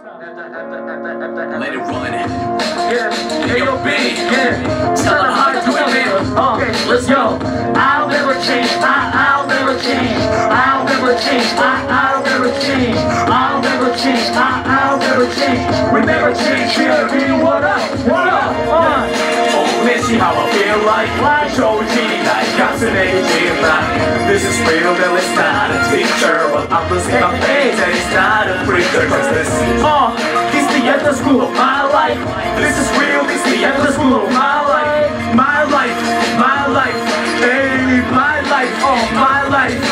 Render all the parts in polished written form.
Let it run. Yeah, A.O.B. yeah. Tell them how to do it, man. Okay, let's go. I'll never change. I'll never change. I'll never change. I'll never change. I'll never change. I'll never change. We never change. KRD, what up? What up? Let's see how I feel like. 조진이 날 가슴에 지나. This is real, that it's not a picture. But I'm losing my faith, that it's not a preacher. Cause this is the AfterSchool of my life. This is real, this is the AfterSchool of my life. My life, my life, hey, my life, my life.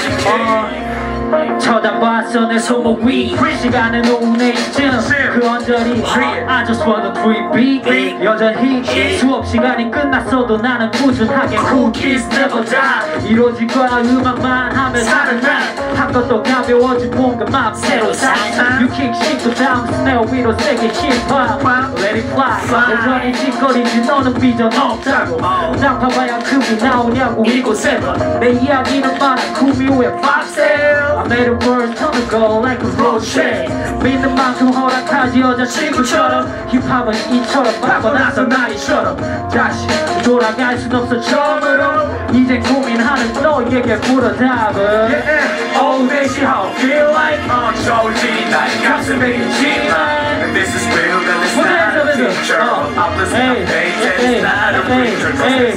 쳐다봤어 내 손목 위 시간은 오후 4시쯤 그 언저리 I just wanna dream big 여전히 수업 시간이 끝났어도 나는 꾸준하게 Cool kids never die 이루어질 거야 음악만 하면 사는 날한 것도 가벼워진 뭔가 맘새로 살 You kick shit 또 다음 스네어 위로 세게 힙합 Let it fly 여전히 짓거리지 너는 비전 없다고 장파봐야 금이 나오냐고 이곳에서 내 이야기는 많아 구미 후에 팝셀 I made a world turn to go like a road trip 믿는 만큼 허락하지 여자친구처럼 힙합은 이처럼 바꿔놨어 나이처럼 다시 돌아갈 순 없어 처음으로 이제 고민하는 너에게 물어 답은 Oh, this is how I feel like 조진이 날 가슴에 있지만 This is real, that it's not a picture I'm listening to page, that it's not a preacher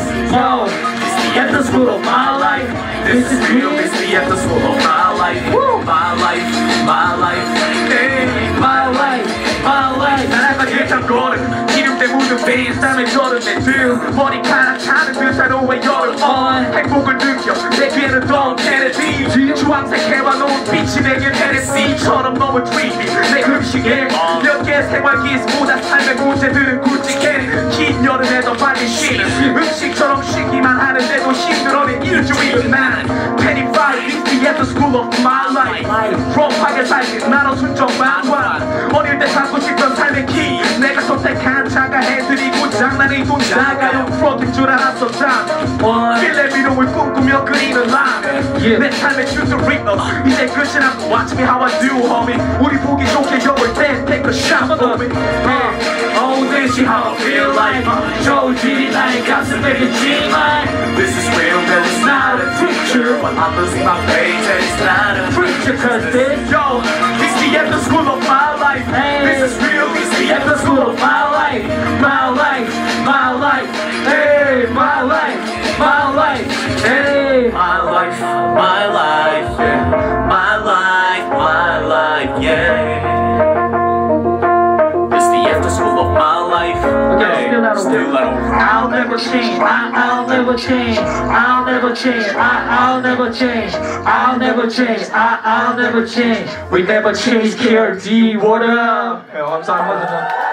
It's the AfterSchool of my life This is real, it's the AfterSchool of my life My life, my life, hey, my life, my life 나라가 일단 걸음 기름 때 묻은 베인 땀에 절은 내등 머리카락 차는 듯 하루의 여름 행복을 느껴 내 귀에는 던 KRD 주황색 해와놓은 빛이 내게 테네시처럼 너무 dreamy 내 음식에 몇 개 생활기스보다 삶의 문제들은 굵직해 긴 여름에도 빨리 쉬는 음식처럼 쉬기만 하는데도 힘들어낸 일주일은 난 Penny Friday is the AfterSchool of my life 롬하게 살기 나로 순정만관 어릴 때 찾고 싶던 삶의 키 내가 선택한 차가 해드리고 장난이 돈 자가용 프로틴 줄 알았었다 필레 미롱을 꿈꾸며 그리는 라멘 내 삶의 튜토리얼 이제 끝이라고 Watch me how I do homie 우리 보기 좋게 겨울 때 take a shot homie Oh this is how I feel like 조진이 나의 가슴에 있지만 This is real that it's not a picture But I'm losing my faith that it's not a preacher Cause this yo it's the AfterSchool of my life This is real it's the AfterSchool of my life My life, my life, hey, my life, my life, hey, my life, my life, yeah, my life, my life, yeah. It's the AfterSchool of my life. Okay, still out of I'll never change. I'll never change. I'll never change. I'll never change. I'll never change. I'll never change. We never change. KRD, what up? 감사합니다.